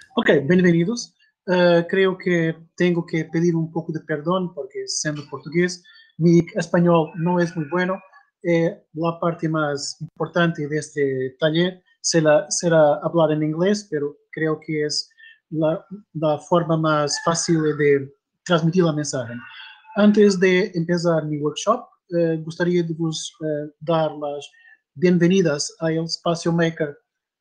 Ok, bem-vindos. Creio que tenho que pedir um pouco de perdão, porque sendo português, mi espanhol não é muito bueno. A parte mais importante deste taller será falar em inglês, pero creio que é a forma mais fácil de transmitir a mensagem. Antes de começar mi workshop, gostaria de vos dar as bem-vindas ao Espaço Maker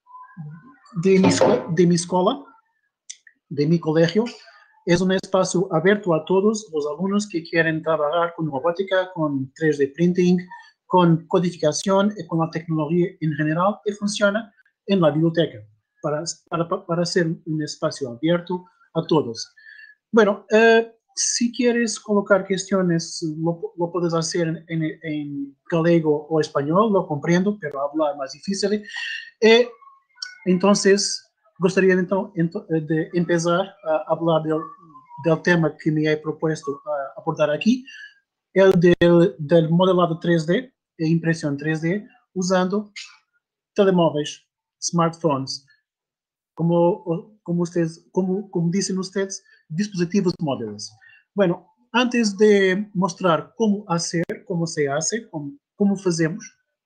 de mi escola, de mi colegio. Es un espacio abierto a todos los alumnos que quieren trabajar con robótica, con 3D printing, con codificación y con la tecnología en general, que funciona en la biblioteca, para ser un espacio abierto a todos. Bueno, si quieres colocar cuestiones, lo puedes hacer en galego o español, lo comprendo, pero hablar más difícil. Entonces, gostaria então de começar a falar do tema que me é proposto a abordar aqui, é o do modelado 3D e impressão 3D usando telemóveis, smartphones, como dizem vocês, dispositivos móveis. Bueno, antes de mostrar como se hace, como fazemos,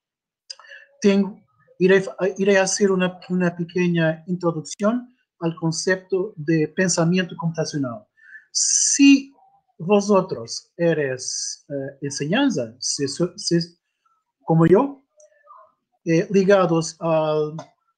irei fazer uma pequena introdução ao conceito de pensamento computacional. Se vosotros eres enseñanza, como eu, ligados a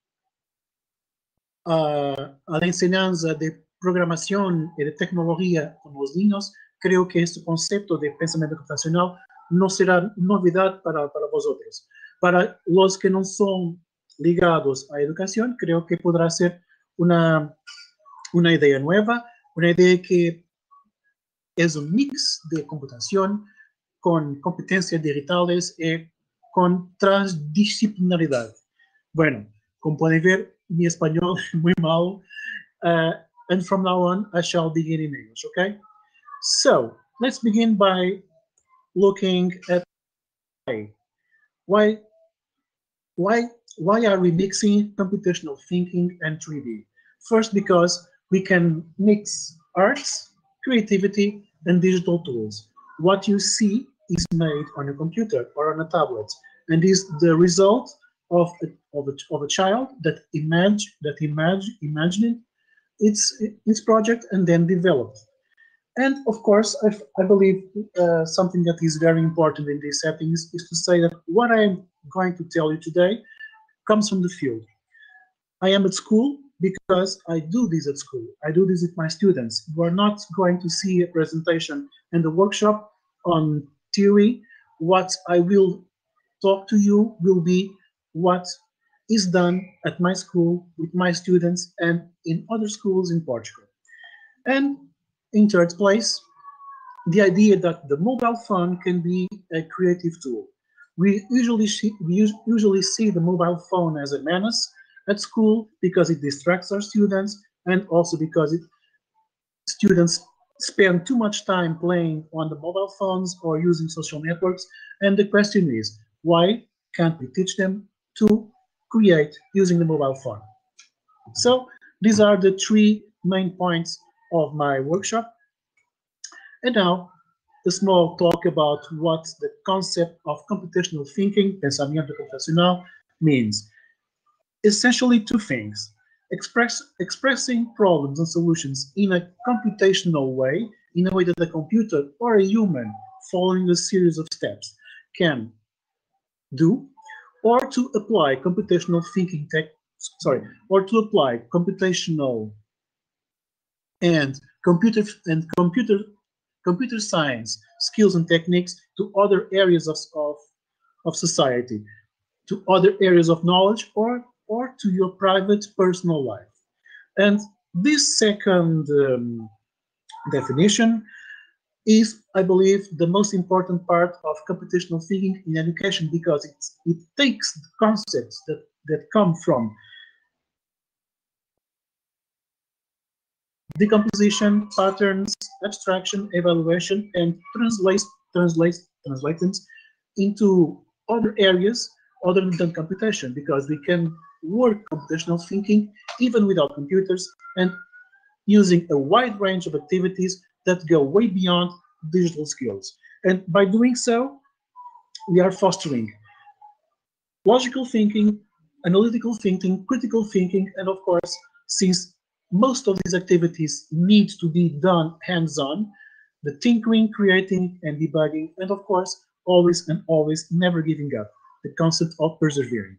la enseñanza de programação e de tecnologia com os niños, creio que este conceito de pensamento computacional não será novidade para vosotros. Para os que não são ligados à educação, creio que poderá ser uma ideia nova, uma ideia que é um mix de computação com competências digitais e com transdisciplinaridade. Bueno, como podem ver, mi espanhol é muito malo, and from now on, I shall begin in English, okay? So, let's begin by looking at why are we mixing computational thinking and 3D? First, because we can mix arts, creativity, and digital tools. What you see is made on a computer or on a tablet, and is the result of a child that imagined its project and then developed. And of course, I believe something that is very important in these settings is to say that what I'm going to tell you today comes from the field. I am at school because I do this at school. I do this with my students. You are not going to see a presentation and a workshop on theory. What I will talk to you will be what is done at my school with my students and in other schools in Portugal. And in third place, the idea that the mobile phone can be a creative tool. We usually see the mobile phone as a menace at school because it distracts our students, and also because students spend too much time playing on the mobile phones or using social networks. And the question is, why can't we teach them to create using the mobile phone? So these are the three main points of my workshop. And now, a small talk about what the concept of computational thinking, pensamento computacional, means. Essentially two things: expressing problems and solutions in a computational way, in a way that a computer or a human following a series of steps can do, or to apply computational thinking or to apply computational and computer science skills and techniques to other areas of society, to other areas of knowledge, or to your private personal life. And this second definition is, I believe, the most important part of computational thinking in education, because it takes the concepts that come from decomposition, patterns, abstraction, evaluation, and translates into other areas other than computation, because we can work computational thinking even without computers and using a wide range of activities that go way beyond digital skills. And by doing so, we are fostering logical thinking, analytical thinking, critical thinking, and of course, since most of these activities need to be done hands-on, the tinkering, creating, and debugging, and of course, always and always never giving up, the concept of persevering.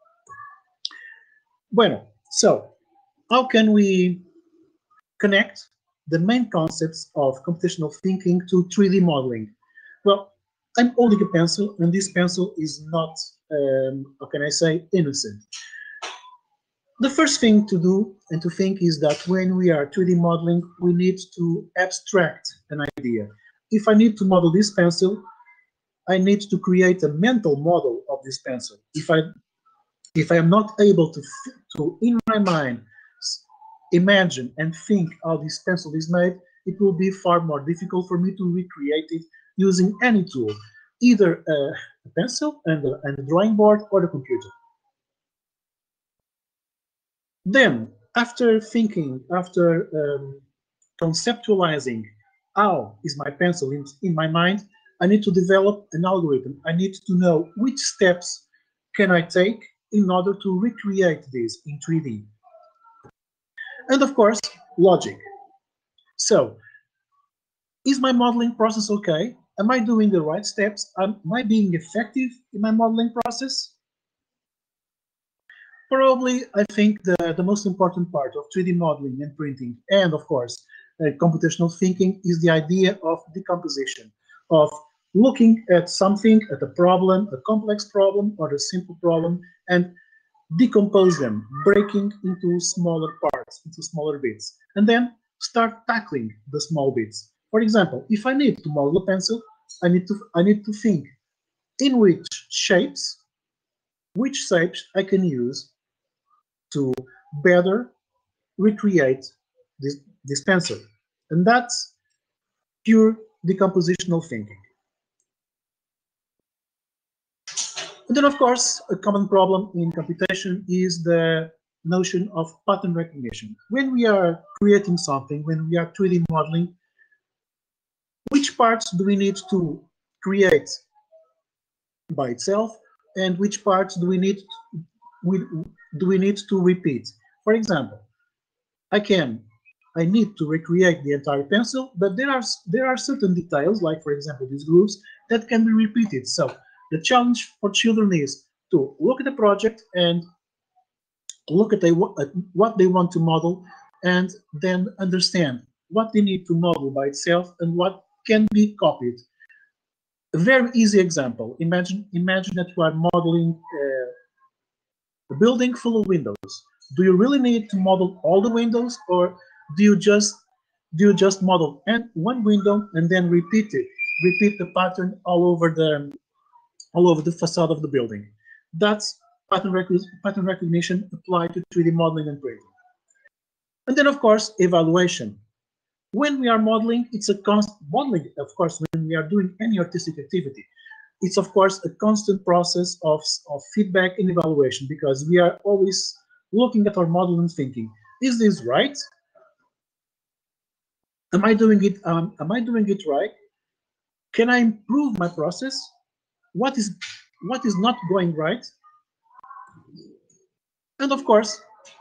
Bueno, so how can we connect the main concepts of computational thinking to 3D modeling? Well, I'm holding a pencil, and this pencil is not, how can I say, innocent. The first thing to do and to think is that when we are 3D modeling, we need to abstract an idea. If I need to model this pencil, I need to create a mental model of this pencil. If I am not able to in my mind imagine and think how this pencil is made, it will be far more difficult for me to recreate it using any tool, either a pencil and a drawing board or the computer. Then, after thinking, after conceptualizing how is my pencil in my mind, I need to develop an algorithm. I need to know which steps can I take in order to recreate this in 3D. And of course, logic. So, is my modeling process okay? Am I doing the right steps? Am I being effective in my modeling process? Probably, I think the most important part of 3D modeling and printing, and of course, computational thinking, is the idea of decomposition, of looking at something, at a problem, a complex problem or a simple problem, and decompose them, breaking into smaller parts, into smaller bits, and then start tackling the small bits. For example, if I need to model a pencil, I need to think in which shapes I can use to better recreate this pencil. And that's pure decompositional thinking. And then, of course, a common problem in computation is the notion of pattern recognition. When we are creating something, when we are 3D modeling, which parts do we need to create by itself, and which parts do we need to repeat? For example, I need to recreate the entire pencil, but there are certain details, like for example these grooves, that can be repeated. So the challenge for children is to look at the project and look at what they want to model, and then understand what they need to model by itself and what can be copied. A very easy example: imagine that you are modeling a building full of windows. Do you really need to model all the windows, or do you just model one window and then repeat the pattern all over the facade of the building? That's pattern recognition applied to 3D modeling and printing. And then, of course, evaluation. When we are modeling, it's a constant modeling. Of course, when we are doing any artistic activity, it's of course a constant process of feedback and evaluation, because we are always looking at our model and thinking, is this right? Am I doing it? Am I doing it right? Can I improve my process? What is not going right? And of course,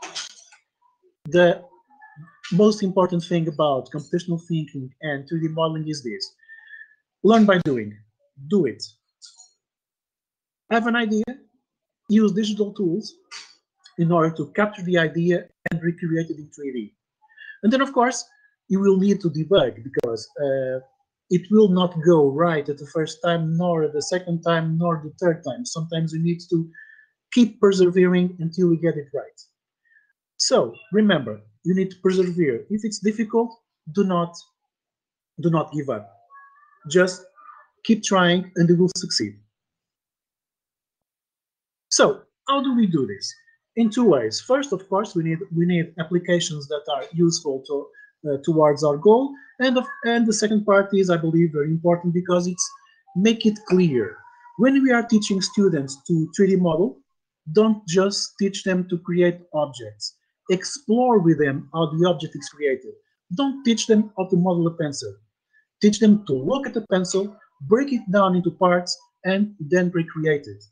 the most important thing about computational thinking and 3D modeling is this: learn by doing. Do it. Have an idea, use digital tools in order to capture the idea and recreate it in 3D. And then, of course, you will need to debug, because it will not go right at the first time, nor the second time, nor the third time. Sometimes you need to keep persevering until you get it right. So remember, you need to persevere. If it's difficult, do not give up. Just keep trying and you will succeed. So how do we do this? In two ways. First, of course, we need applications that are useful towards our goal, and the second part is, I believe, very important, because it's make it clear. When we are teaching students to 3D model, don't just teach them to create objects. Explore with them how the object is created. Don't teach them how to model a pencil. Teach them to look at the pencil, break it down into parts, and then recreate it.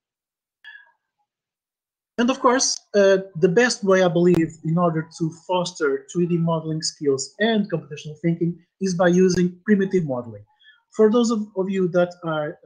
And of course, the best way, I believe, in order to foster 3D modeling skills and computational thinking is by using primitive modeling. For those of you that are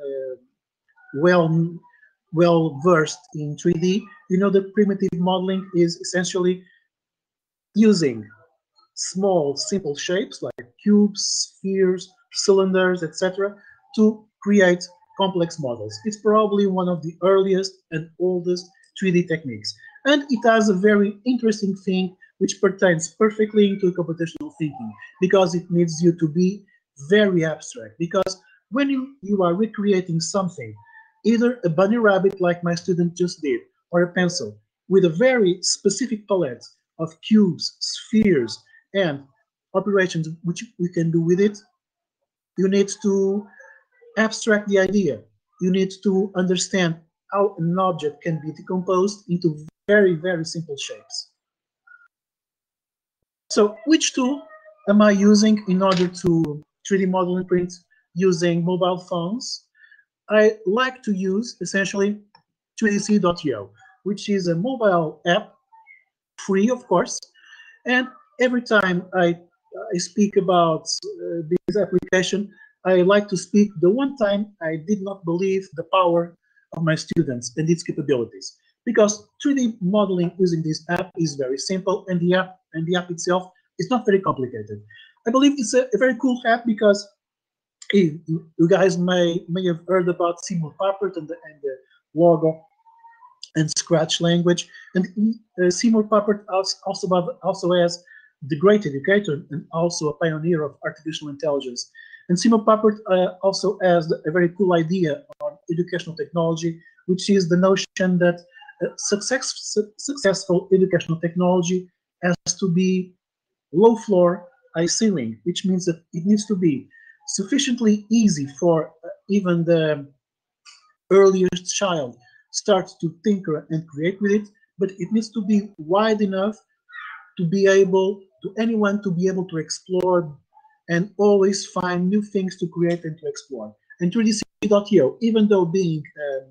well versed in 3D, you know that primitive modeling is essentially using small, simple shapes like cubes, spheres, cylinders, etc., to create complex models. It's probably one of the earliest and oldest 3D techniques. And it has a very interesting thing which pertains perfectly into computational thinking, because it needs you to be very abstract. Because when you are recreating something, either a bunny rabbit like my student just did, or a pencil, with a very specific palette of cubes, spheres, and operations which we can do with it, you need to abstract the idea. You need to understand how an object can be decomposed into very, very simple shapes. So which tool am I using in order to 3D model and print using mobile phones? I like to use essentially 3dc.io, which is a mobile app, free of course, and every time I speak about this application, I like to speak the one time I did not believe the power of my students and its capabilities. Because 3D modeling using this app is very simple, and the app itself is not very complicated. I believe it's a very cool app because you guys may have heard about Seymour Papert and the Logo and Scratch language. And Seymour Papert also has the great educator and also a pioneer of artificial intelligence. And Seymour Papert also has a very cool idea on educational technology, which is the notion that successful educational technology has to be low floor, high ceiling, which means that it needs to be sufficiently easy for even the earliest child starts to tinker and create with it, but it needs to be wide enough to be able to anyone to be able to explore and always find new things to create and to explore. And 3dc.io, even though being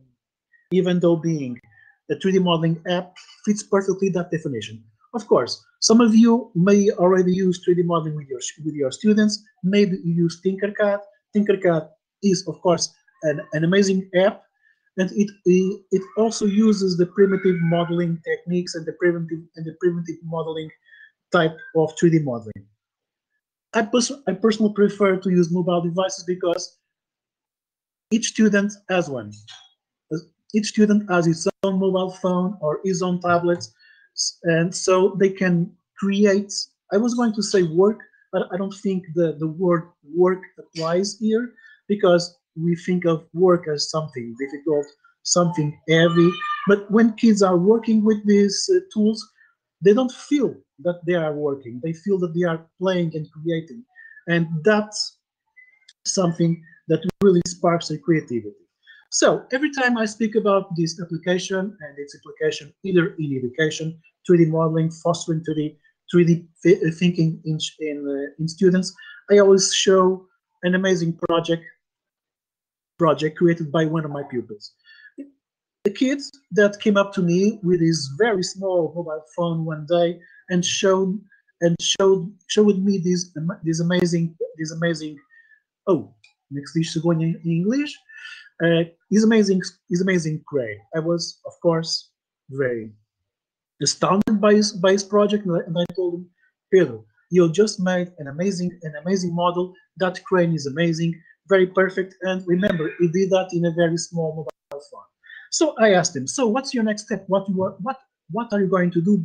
a 3D modeling app, fits perfectly that definition. Of course, some of you may already use 3D modeling with your students. Maybe you use Tinkercad. Tinkercad is, of course, an amazing app, and it also uses the primitive modeling techniques and the primitive modeling type of 3D modeling. I personally prefer to use mobile devices because each student has one. Each student has his own mobile phone or his own tablet, and so they can create. I was going to say work, but I don't think the word work applies here, because we think of work as something difficult, something heavy. But when kids are working with these tools, they don't feel that they are working. They feel that they are playing and creating. And that's something that really sparks their creativity. So every time I speak about this application and its application either in education, 3D modeling, fostering 3D thinking in students, I always show an amazing project created by one of my pupils. The kid that came up to me with his very small mobile phone one day and showed me this amazing oh, next dish to go in English. Is amazing Cray. I was, of course, very astounded by his project, and I told him, Pedro, you just made an amazing model. That crane is amazing, very perfect. And remember, he did that in a very small mobile phone. So I asked him, so what's your next step? What are you going to do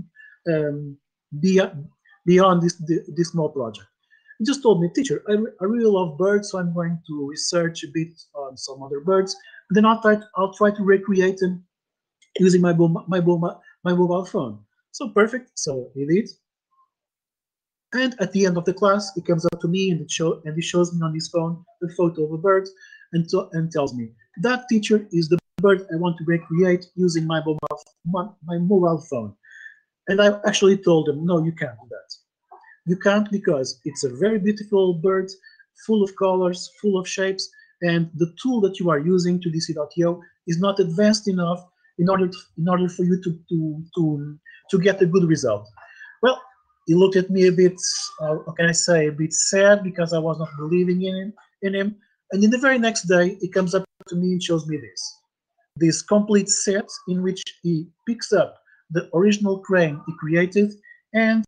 beyond this small project? He just told me, teacher, I really love birds, so I'm going to research a bit on some other birds. Then I'll try to recreate them using my mobile phone. So perfect. So he did. And at the end of the class, he comes up to me and he shows me on his phone the photo of a bird and tells me, that teacher is the bird I want to recreate using my mobile phone. And I actually told them, no, you can't do that. You can't, because it's a very beautiful bird, full of colors, full of shapes, and the tool that you are using, 2DC.io, is not advanced enough in order for you to get a good result. Well, he looked at me a bit, how can I say, a bit sad, because I was not believing in him. And in the very next day, he comes up to me and shows me this complete set in which he picks up the original crane he created, and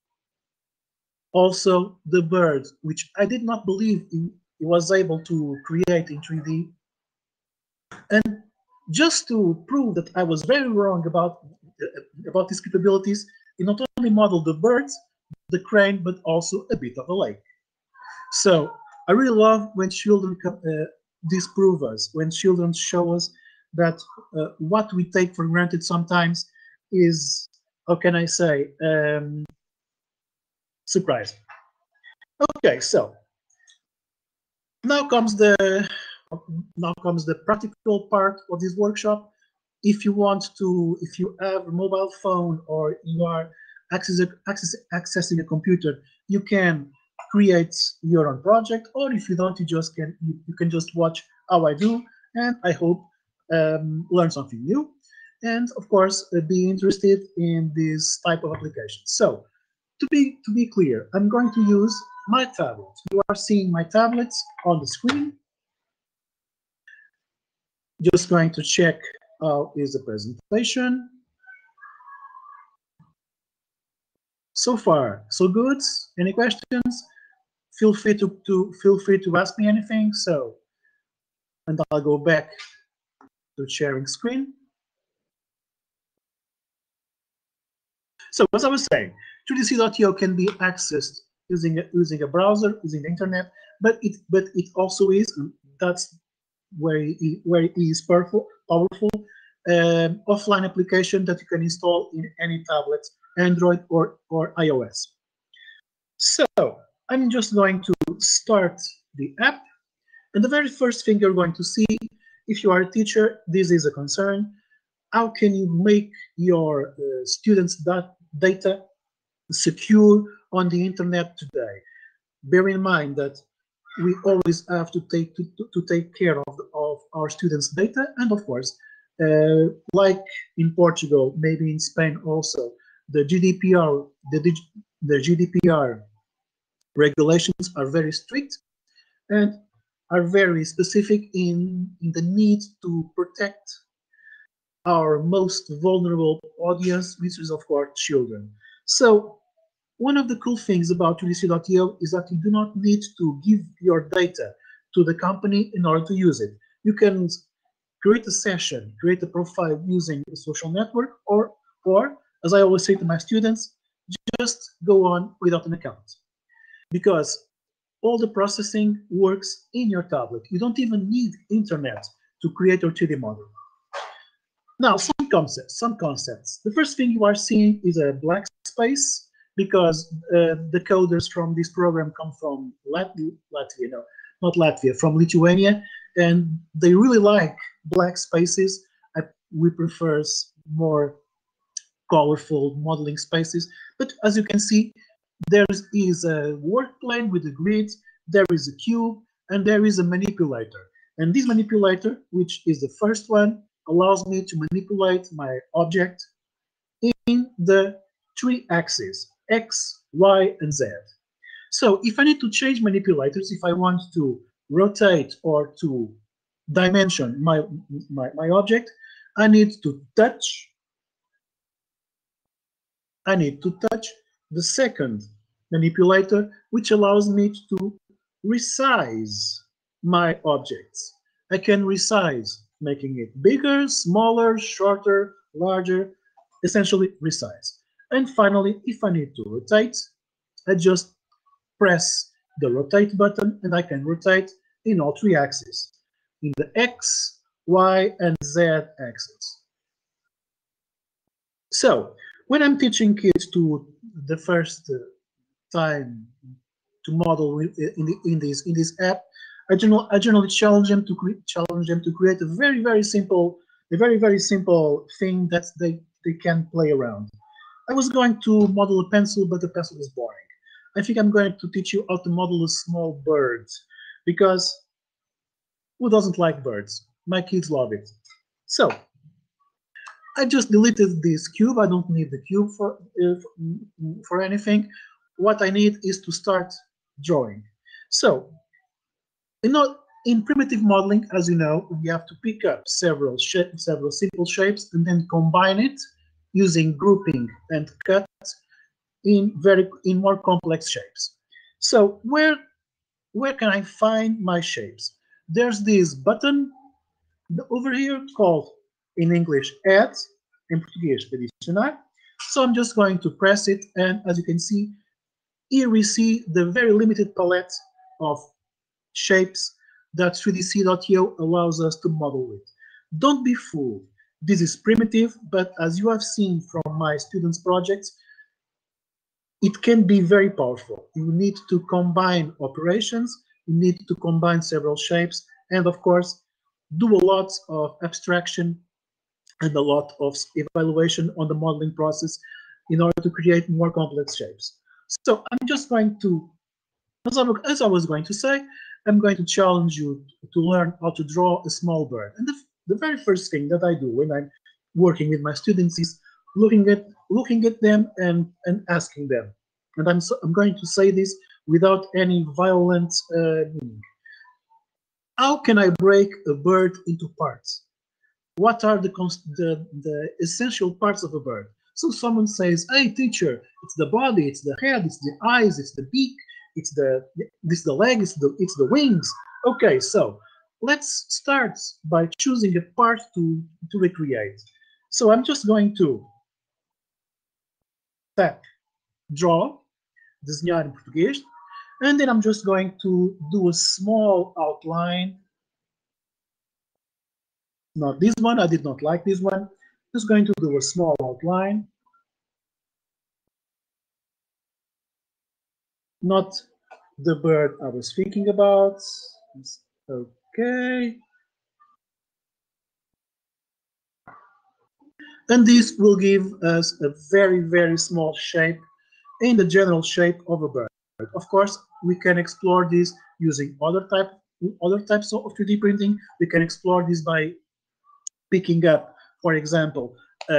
also the bird, which I did not believe he was able to create in 3D. And just to prove that I was very wrong about his capabilities, he not only modeled the birds, the crane, but also a bit of a lake. So I really love when children disprove us, when children show us that what we take for granted sometimes is, how can I say, surprising. Okay, so now comes the practical part of this workshop. If you have a mobile phone, or you are accessing a computer, you can create your own project, or if you don't, you can just watch how I do, and I hope learn something new, and of course be interested in this type of application. So to be clear, I'm going to use my tablet. You are seeing my tablets on the screen. Just going to check how is the presentation. So far, so good. Any questions? Feel free to ask me anything. So, and I'll go back to sharing screen. So as I was saying, 2DC.io can be accessed using a browser, using the internet, but it also is, that's where it is powerful offline application that you can install in any tablet, Android or iOS. So I'm just going to start the app, and the very first thing you're going to see, if you are a teacher, this is a concern. How can you make your students' data secure on the internet today? Bear in mind that we always have to take care of our students' data, and of course, like in Portugal, maybe in Spain also, the GDPR regulations are very strict and are very specific in the need to protect our most vulnerable audience, which is of course children. So one of the cool things about 2DC.io is that you do not need to give your data to the company in order to use it. You can create a session, create a profile using a social network, or as I always say to my students, just go on without an account. Because all the processing works in your tablet. You don't even need internet to create your 2D model. Now, some concepts. The first thing you are seeing is a black space, because the coders from this program come from from Lithuania, and they really like black spaces. We prefer more colorful modeling spaces. But as you can see, there is a work plane with a grid, there is a cube, and there is a manipulator. And this manipulator, which is the first one, allows me to manipulate my object in the 3 axes, X, Y, and Z. So if I need to change manipulators, if I want to rotate or to dimension my object, I need to touch the second manipulator, which allows me to resize my objects. I can resize, making it bigger, smaller, shorter, larger, essentially resize. And finally, if I need to rotate, I just press the rotate button and I can rotate in all 3 axes, in the X, Y, and Z axis. So when I'm teaching kids to the first time to model in this app, I generally challenge them to create a very simple, thing that they can play around. I was going to model a pencil, but the pencil is boring. I think I'm going to teach you how to model a small bird, because who doesn't like birds? My kids love it. So I just deleted this cube. I don't need the cube for anything. What I need is to start drawing. So, in primitive modeling, as you know, we have to pick up several simple shapes and then combine it using grouping and cut in more complex shapes. So where can I find my shapes? There's this button over here called in English add, in Português adicionar. So I'm just going to press it, and as you can see, here we see the very limited palette of shapes that 3dc.io allows us to model with. Don't be fooled. This is primitive, but as you have seen from my students' projects, it can be very powerful. You need to combine operations, you need to combine several shapes, and of course, do a lot of abstraction and a lot of evaluation on the modeling process in order to create more complex shapes. So I'm just going to, as I was going to say, I'm going to challenge you to learn how to draw a small bird. And the very first thing that I do when I'm working with my students is looking at them and asking them. And I'm going to say this without any violent meaning. How can I break a bird into parts? What are the essential parts of a bird? So someone says, "Hey, teacher, it's the body, it's the head, it's the eyes, it's the beak, it's the leg, it's the wings." Okay, so let's start by choosing a part to recreate. So I'm just going to tap draw, desenhar em português, and then I'm just going to do a small outline. Not this one, I did not like this one. Just going to do a small outline. Not the bird I was thinking about. Okay. And this will give us a very small shape in the general shape of a bird. Of course, we can explore this using other types of 3D printing. We can explore this by picking up, for example,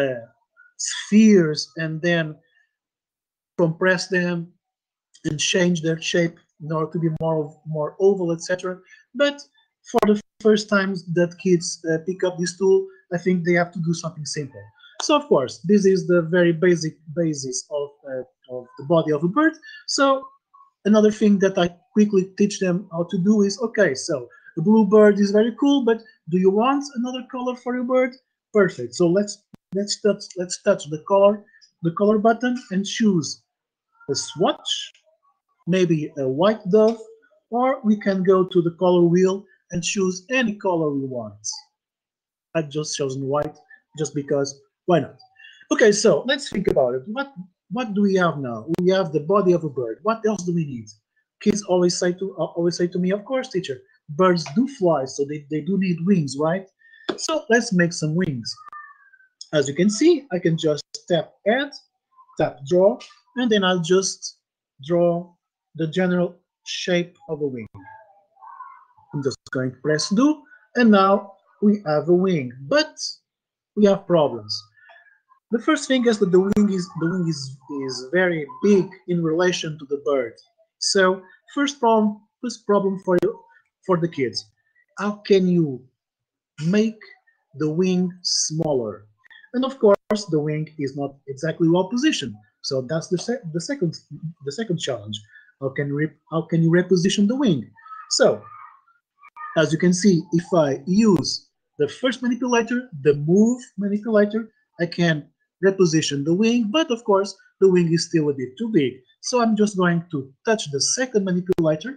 spheres and then compress them and change their shape in order to be more oval, etc. But for the first times that kids pick up this tool, I think they have to do something simple. So of course, this is the very basic basis of the body of a bird. So another thing that I quickly teach them how to do is, okay, so the blue bird is very cool, but do you want another color for your bird? Perfect. So let's touch the color button and choose a swatch, maybe a white dove, or we can go to the color wheel and choose any color we want. I've just chosen white just because, why not? Okay, so let's think about it. What do we have now? We have the body of a bird. What else do we need? Kids always say to me, of course, teacher, birds do fly, so they do need wings, right? So let's make some wings. As you can see, I can just tap add, tap draw, and then I'll just draw the general shape of a wing. I'm just going to press do, and now we have a wing, but we have problems. The first thing is that the wing is very big in relation to the bird. So first problem for the kids. How can you make the wing smaller? And of course, the wing is not exactly well positioned. So that's the second challenge. How can you reposition the wing? So as you can see, if I use the first manipulator, the move manipulator, I can reposition the wing, but of course the wing is still a bit too big. So I'm just going to touch the second manipulator,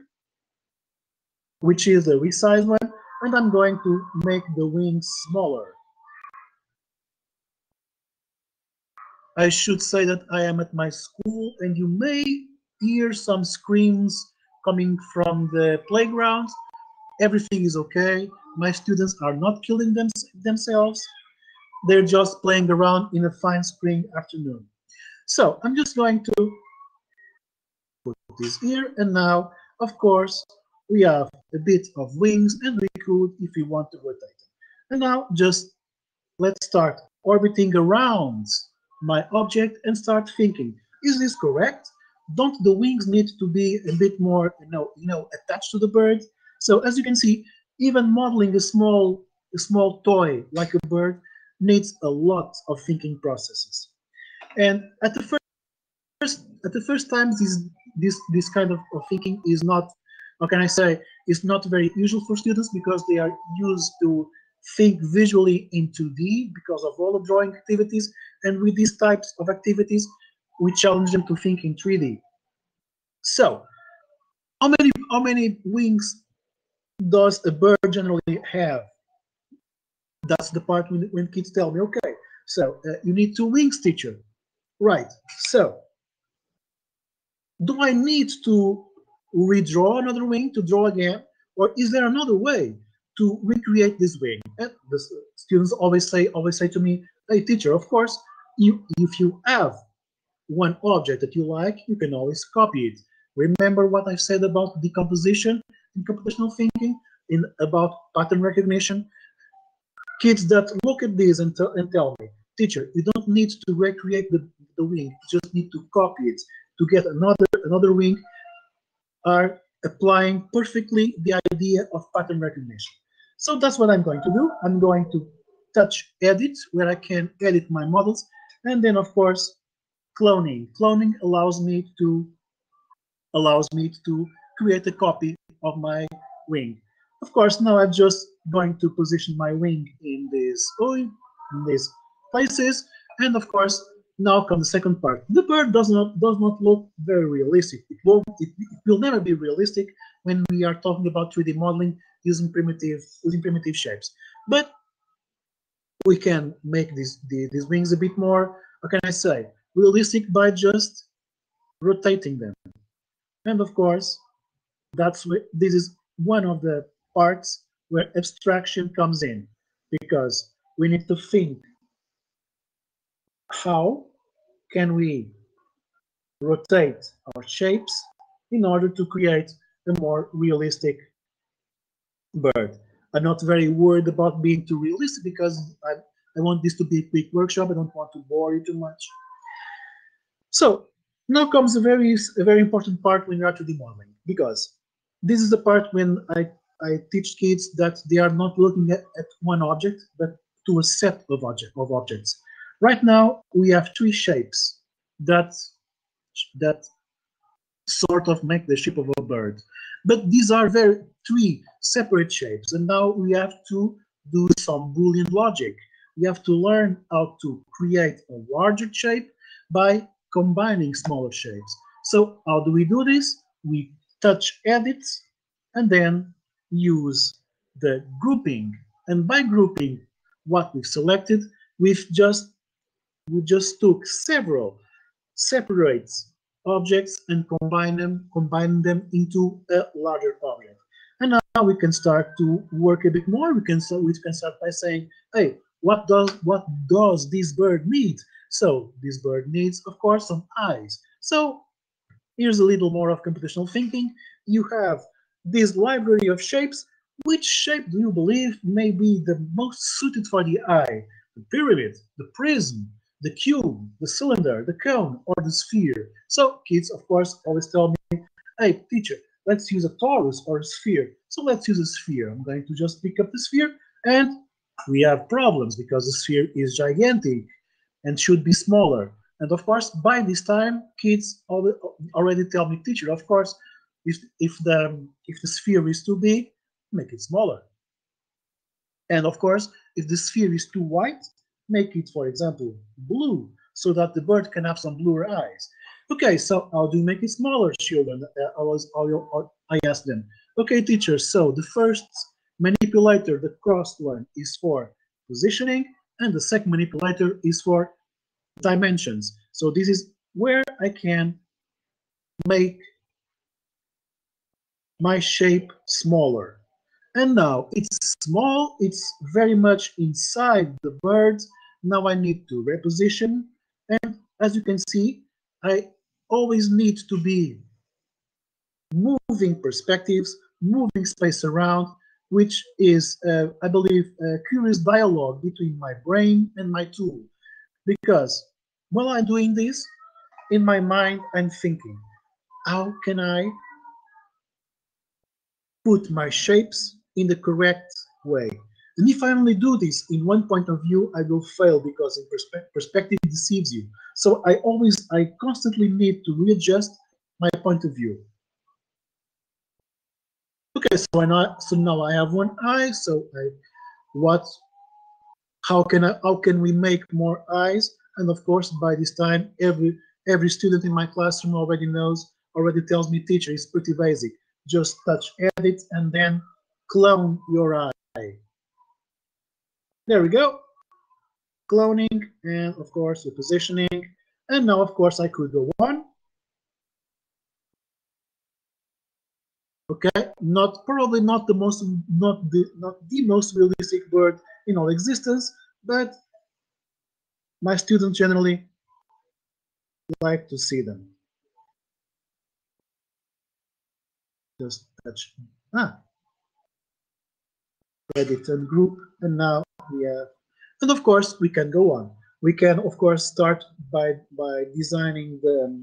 which is the resize one, and I'm going to make the wing smaller. I should say that I am at my school and you may hear some screams coming from the playground. everything is okay. My students are not killing themselves. They're just playing around in a fine spring afternoon. So I'm just going to put this here, and now, of course, we have a bit of wings, and we could, if we want to rotate them. And now, just let's start orbiting around my object and start thinking: is this correct? Don't the wings need to be a bit more, attached to the bird? So as you can see, even modeling a small toy like a bird needs a lot of thinking processes. And at the first times, this kind of thinking is not, how can I say, is not very usual for students because they are used to think visually in 2D because of all the drawing activities, and with these types of activities, we challenge them to think in 3D. So, how many wings does a bird generally have? That's the part when kids tell me, okay, so you need 2 wings, teacher. Right. So, do I need to redraw another wing to draw again, or is there another way to recreate this wing? And the students always say to me, "Hey, teacher, of course, if you have one object that you like, you can always copy it. Remember what I've said about decomposition in computational thinking, about pattern recognition? Kids that look at this and tell me, teacher, you don't need to recreate the wing, you just need to copy it to get another wing, are applying perfectly the idea of pattern recognition. So that's what I'm going to do. I'm going to touch edit, where I can edit my models, and then of course cloning. Cloning allows me to create a copy of my wing. Of course, now I'm just going to position my wing in these places, and of course, now comes the second part. The bird does not look very realistic. It will never be realistic when we are talking about 3D modeling using primitive shapes. But we can make these wings a bit more, how can I say, realistic by just rotating them. And of course, this is one of the parts where abstraction comes in, because we need to think, how can we rotate our shapes in order to create a more realistic bird. I'm not very worried about being too realistic because I want this to be a quick workshop. I don't want to bore you too much. So now comes a very important part when you are 2D modeling, because this is the part when I teach kids that they are not looking at one object, but to a set of objects. Right now, we have 3 shapes that sort of make the shape of a bird. But these are 3 separate shapes, and now we have to do some Boolean logic. We have to learn how to create a larger shape by combining smaller shapes. So how do we do this? We touch edit and then use the grouping. And by grouping what we've selected, we just took several separate objects and combine them into a larger object. And now we can start to work a bit more. We can start by saying, hey, what does this bird need? So this bird needs, of course, some eyes. So here's a little more of computational thinking. You have this library of shapes. Which shape do you believe may be the most suited for the eye? The pyramid, the prism, the cube, the cylinder, the cone, or the sphere? So kids, of course, always tell me, hey, teacher, let's use a torus or a sphere. So let's use a sphere. I'm going to just pick up the sphere, and we have problems because the sphere is gigantic and should be smaller. And of course, by this time, kids already tell me, teacher, of course, if the sphere is too big, make it smaller. And of course, if the sphere is too white, make it, for example, blue, so that the bird can have some bluer eyes. Okay, so how do you make it smaller, children? I asked them. Okay, teacher, so the first manipulator, the crossed one, is for positioning, and the second manipulator is for dimensions. So this is where I can make my shape smaller. And now it's small, it's very much inside the bird. Now I need to reposition. And as you can see, I always need to be moving perspectives, moving space around, which is, I believe, a curious dialogue between my brain and my tool. Because while I'm doing this, in my mind, I'm thinking, how can I put my shapes in the correct way? And if I only do this in one point of view, I will fail because in perspective deceives you. So I constantly need to readjust my point of view. Okay, so now I have one eye. So how can we make more eyes? And of course, by this time, every student in my classroom already tells me, teacher, it's pretty basic. Just touch edit and then clone your eye. There we go. Cloning and of course the positioning. And now of course I could go on. Okay, probably not the most realistic bird in all existence, but my students generally like to see them. Just touch edit and group, and now we have, and of course we can go on. We can of course start by designing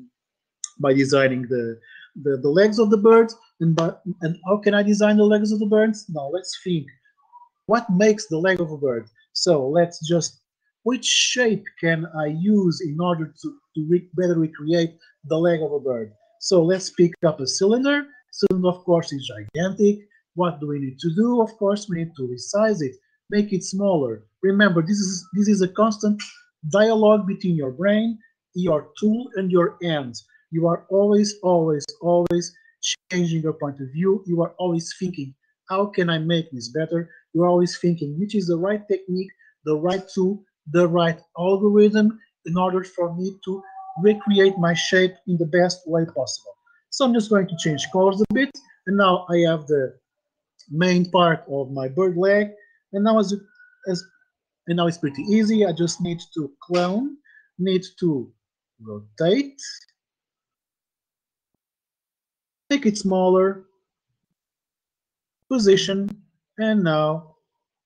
the legs of the birds, and how can I design the legs of the birds? Now let's think. What makes the leg of a bird? So let's just, which shape can I use in order to better recreate the leg of a bird? So let's pick up a cylinder. Cylinder, of course, is gigantic. What do we need to do? Of course, we need to resize it, make it smaller. Remember, this is a constant dialogue between your brain, your tool, and your hands. You are always changing your point of view. You are always thinking, how can I make this better? You're always thinking which is the right technique, the right tool, the right algorithm in order for me to recreate my shape in the best way possible. So I'm just going to change colors a bit, and now I have the main part of my bird leg, and now and now it's pretty easy. I just need to clone, need to rotate, make it smaller, position, and now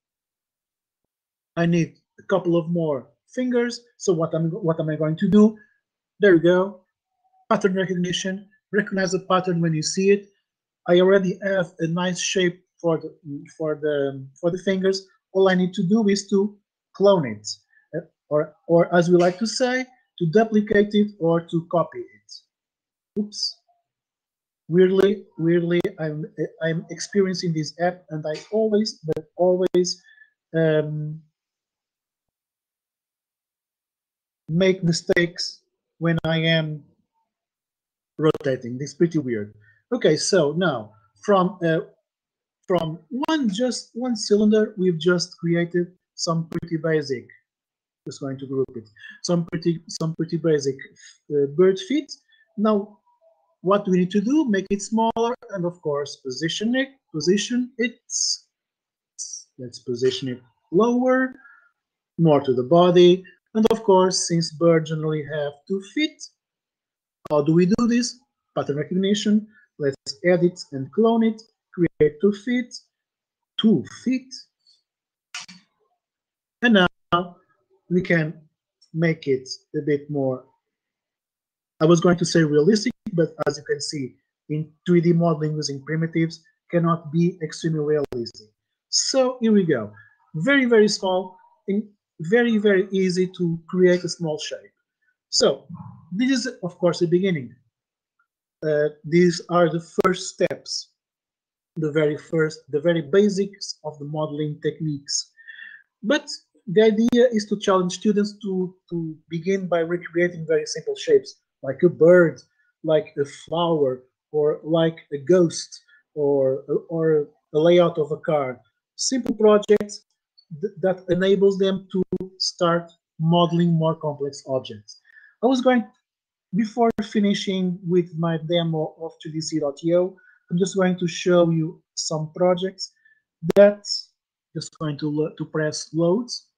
I need a couple of more fingers. So what am I going to do? There we go. Pattern recognition. Recognize the pattern when you see it. I already have a nice shape for the fingers. All I need to do is to clone it, or as we like to say, to duplicate it or to copy it. Oops. Weirdly, I'm experiencing this app, and I always make mistakes when I am rotating. This is pretty weird. Okay, so now from one cylinder, we've just created some pretty basic. Just going to group it. Some pretty basic bird feet. Now, what do we need to do? Make it smaller, and of course, position it. Let's position it lower, more to the body, and of course, since birds generally have 2 feet, how do we do this? Pattern recognition. Let's edit and clone it. Create 2 feet. 2 feet. And now we can make it a bit more, I was going to say realistic, but as you can see, in 3D modeling using primitives cannot be extremely realistic. So here we go. Very small and very easy to create a small shape. So this is, of course, the beginning. These are the first steps, the very basics of the modeling techniques. But the idea is to challenge students to begin by recreating very simple shapes, like a bird, like a flower, or like a ghost, or a layout of a car. Simple projects that enables them to start modeling more complex objects. I was going, before finishing with my demo of 3DC.io, I'm just going to show you some projects That's just going to press loads.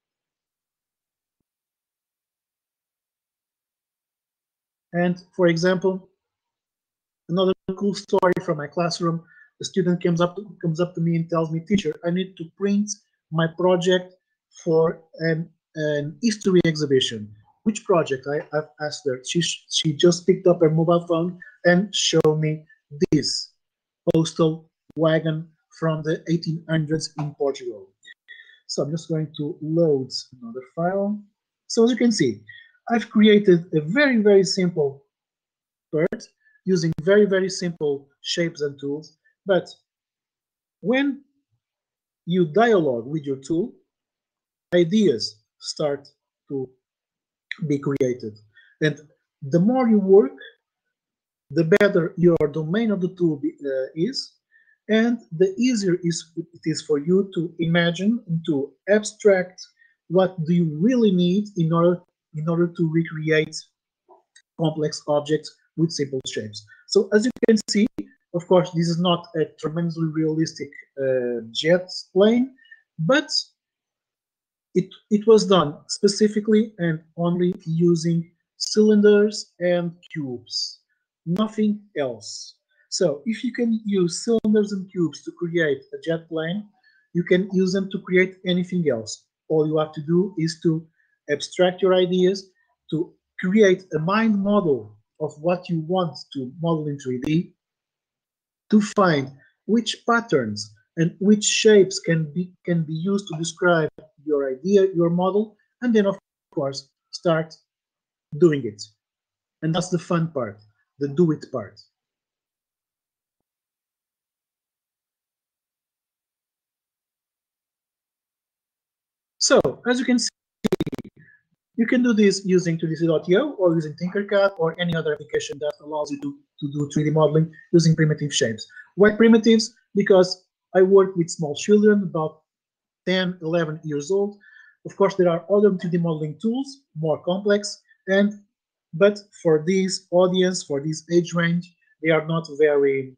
And for example, another cool story from my classroom, the student comes up to me and tells me, teacher, I need to print my project for an history exhibition. Which project? I've asked her. She just picked up her mobile phone and showed me this postal wagon from the 1800s in Portugal. So I'm just going to load another file. So as you can see, I've created a very, very simple bird using very, very simple shapes and tools. But when you dialogue with your tool, ideas start to be created. And the more you work, the better your domain of the tool is, and the easier it is for you to imagine and to abstract what do you really need in order to recreate complex objects with simple shapes. So as you can see, of course, this is not a tremendously realistic jet plane, but it was done specifically and only using cylinders and cubes, nothing else. So if you can use cylinders and cubes to create a jet plane, you can use them to create anything else. All you have to do is to abstract your ideas, to create a mind model of what you want to model in 3D, to find which patterns and which shapes can be used to describe your idea, your model, and then of course start doing it. And that's the fun part, the do it part. So as you can see, you can do this using 3dc.io or using Tinkercad or any other application that allows you to do 3D modeling using primitive shapes. Why primitives? Because I work with small children, about 10, 11 years old. Of course, there are other 3D modeling tools, more complex, but for this audience, for this age range, they are not very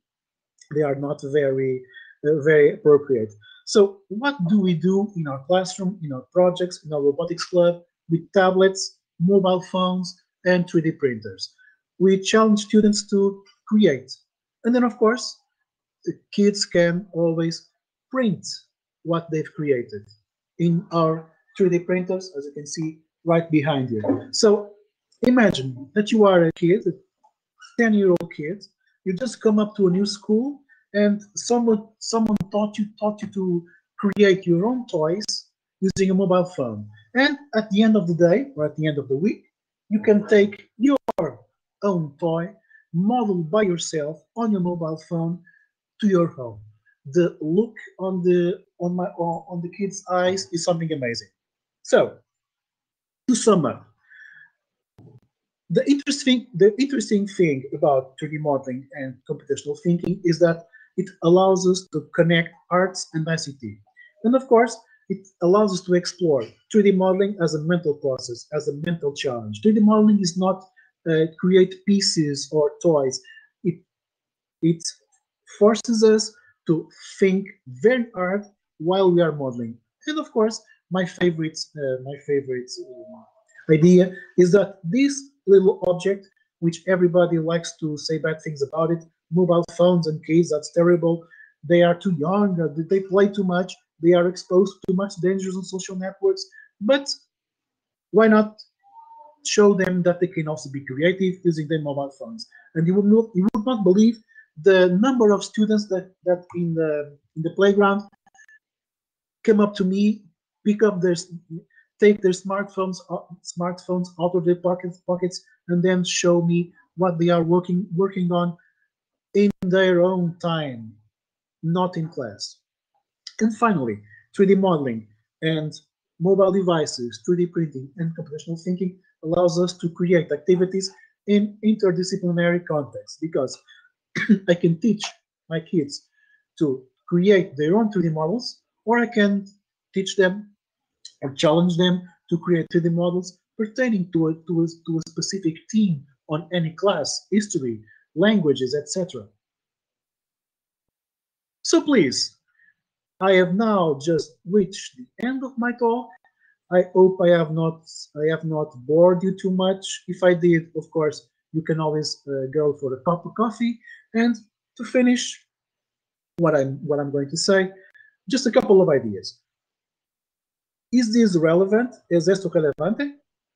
very appropriate. So what do we do in our classroom, in our projects, in our robotics club with tablets, mobile phones, and 3D printers? We challenge students to create. And then, of course, the kids can always print what they've created in our 3D printers, as you can see right behind you. So imagine that you are a kid, a 10-year-old kid, you just come up to a new school and someone taught you to create your own toys using a mobile phone. And at the end of the day or at the end of the week, you can take your own toy modeled by yourself on your mobile phone to your home. The look on the kids' eyes is something amazing. So to sum up, the interesting thing about 3D modeling and computational thinking is that it allows us to connect arts and ICT. And of course, it allows us to explore 3D modeling as a mental process, as a mental challenge. 3D modeling is not create pieces or toys. It forces us to think very hard while we are modeling. And of course, my favorite idea is that this little object, which everybody likes to say bad things about it, mobile phones and kids, that's terrible. They are too young, they play too much, they are exposed to too much dangers on social networks. But why not show them that they can also be creative using their mobile phones? And you would not believe the number of students that in the playground come up to me, pick up take their smartphones out of their pockets, and then show me what they are working on in their own time, not in class. And finally, 3D modeling and mobile devices, 3D printing, and computational thinking allows us to create activities in interdisciplinary contexts, because I can teach my kids to create their own 3D models, or I can teach them or challenge them to create 3D models pertaining to a specific theme on any class, history, languages, etc. So please, I have now just reached the end of my talk. I hope I have not bored you too much. If I did, of course, you can always go for a cup of coffee. And to finish what I'm going to say, just a couple of ideas. Is this relevant? ¿Es esto relevante?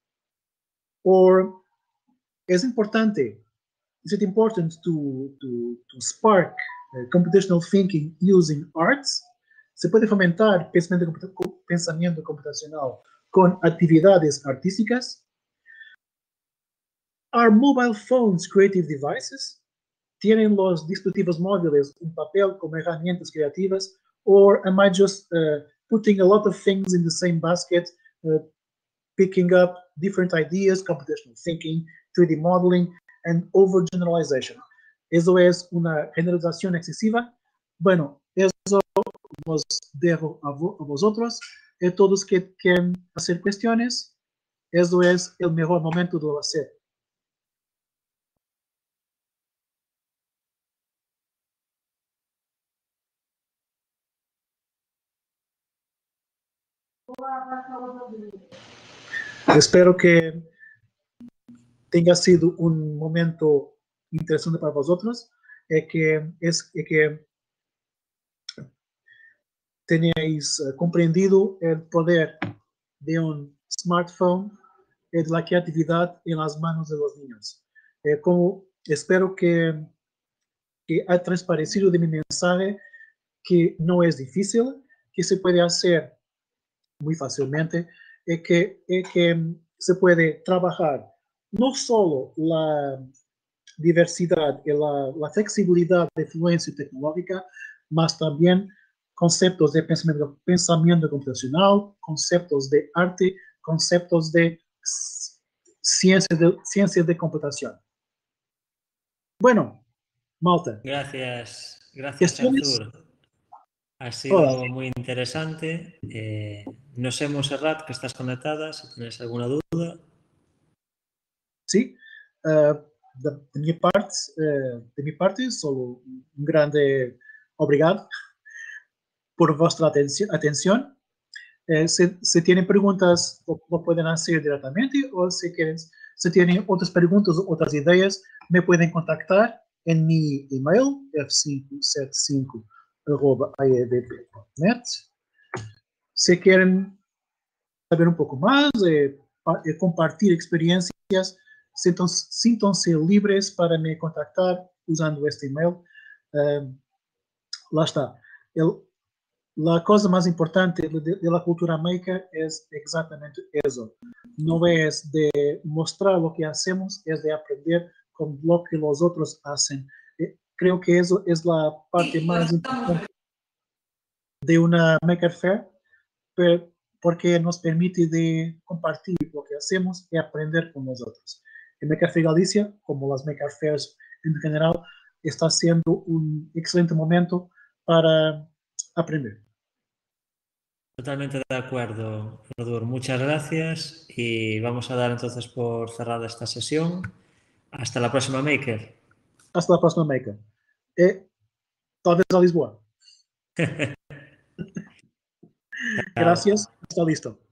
Or es importante? Is it important to spark computational thinking using arts? ¿Se puede fomentar pensamiento computacional con actividades artísticas? Are mobile phones creative devices? ¿Tienen los dispositivos móviles un papel como herramientas creativas? Or am I just putting a lot of things in the same basket, picking up different ideas, computational thinking, 3D modeling, and overgeneralization? ¿Eso es una generalización excesiva? Bueno, eso os dejo a vosotros. Y todos que quieren hacer cuestiones, eso es el mejor momento de hacer. Espero que tenha sido un momento interesante para vosotros, que tenéis comprendido el poder de un smartphone y de la creatividad en las manos de los niños. Como espero que ha transparecido de mi mensaje que no es difícil, que se puede hacer muy fácilmente, que se puede trabajar no solo la diversidad y la flexibilidad de fluencia tecnológica, mas también conceptos de pensamiento computacional, conceptos de arte, conceptos de ciencias de computación. Bueno, Malta. Gracias, Artur. Ha sido muy interesante. No sé, Montserrat, que estás conectada, si tienes alguna duda. Sí, de mi parte, solo un grande obrigado por vuestra atención. Si tienen preguntas, lo pueden hacer directamente, o si tienen otras preguntas o otras ideas, me pueden contactar en mi email, f575@aedp.net. Si quieren saber un poco más, compartir experiencias, siéntanse libres para me contactar usando este email. Lá está. La cosa más importante de la cultura maker es exactamente eso. No es de mostrar lo que hacemos, es de aprender con lo que los otros hacen. Creo que eso es la parte más importante de una Maker Faire, porque nos permite de compartir lo que hacemos y aprender con nosotros. El Maker Faire Galicia, como las Maker Fairs en general, está siendo un excelente momento para aprender. Totalmente de acuerdo, Artur. Muchas gracias y vamos a dar entonces por cerrada esta sesión. Hasta la próxima, Maker. Hasta la próxima, Maker. Talvez a Lisboa. Gracias. Está listo.